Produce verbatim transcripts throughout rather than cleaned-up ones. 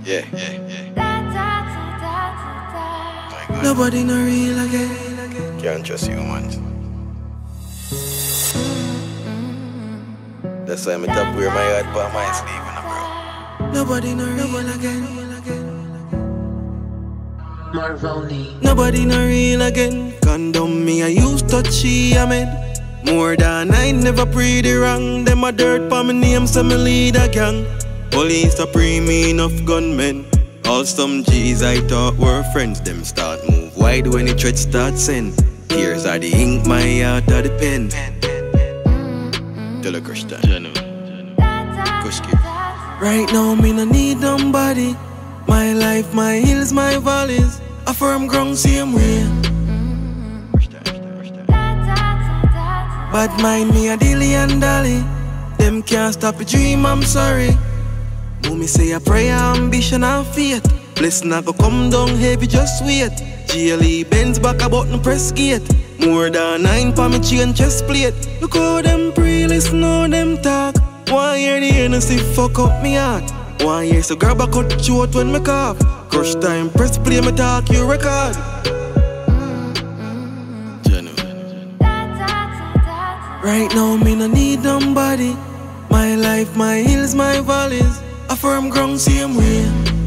Yeah, yeah, yeah. My Nobody no real again. Can't trust humans. That's why I'm top wear my heart by my sleeve, you know, bro. Nobody no real again. MarvMent. Nobody no real again. Condom me, I used to she I mean. More than I never pre the wrong. Them a dirt for my name, so me lead a gang. Police a pre me enough gunmen. All some G's I thought were friends. Them start move wide when the threat start send. Tears are the ink, my heart are the pen. Tell a crush that. Kush kid. Right now me no need nobody. My life, my hills, my valleys. A firm ground same way. Bad mind me a dilly and dally. Them can't stop a dream, I'm sorry. Mommy say a prayer, ambition and faith. Blessing I go come down heavy, just wait. G L E bends back a button, press gate. More than nine for me chain chest plate. Look how them pray, listen how them talk. One hear the Hennessy fuck up me heart. One year so grab a cut short when me cough. Crush time, press play, me talk, you record. Right now me no need nobody. My life, my hills, my valleys. A firm ground same way.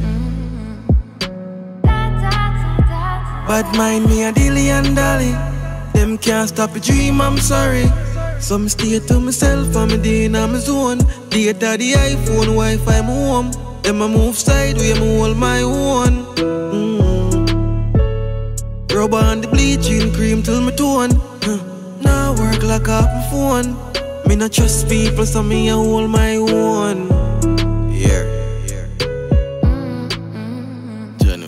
Bad mind me a dilly and dally. Them can't stop a dream, I'm sorry. So me stay to myself and me day in my zone. Data the iPhone, Wi-Fi my home. Them a move sideways, me hold my own. mm. Rub on the bleaching cream till me tone. huh. Now work like off my phone. Me not trust people, so me a hold my own. Yeah, yeah. Janu.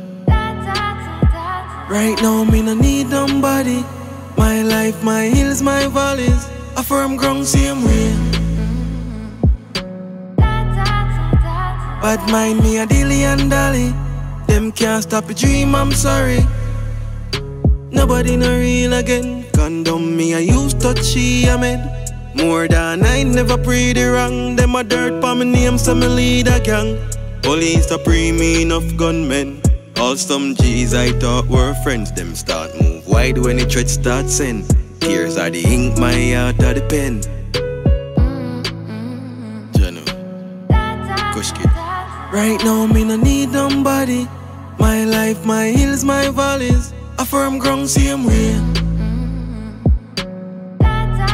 Right now me no need nobody. My life, my hills, my valleys. A firm ground same way. Bad mind me a dilly and dally. Them can't stop a dream, I'm sorry. Nobody no real again. Condom me, I used to she I mean. More than I never pre the wrong. Them a dirt for my name, so me lead a gang. Police a pre me enough gunmen. All some G's I thought were friends. Them start move wide when the threat start send. Tears are the ink, my heart are the pen. Janu. Kush kid. Right now me no need nobody. My life, my hills, my valleys. A firm ground same way.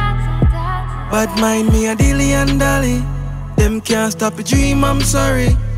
Bad mind me a dilly and dally. Them can't stop a dream, I'm sorry.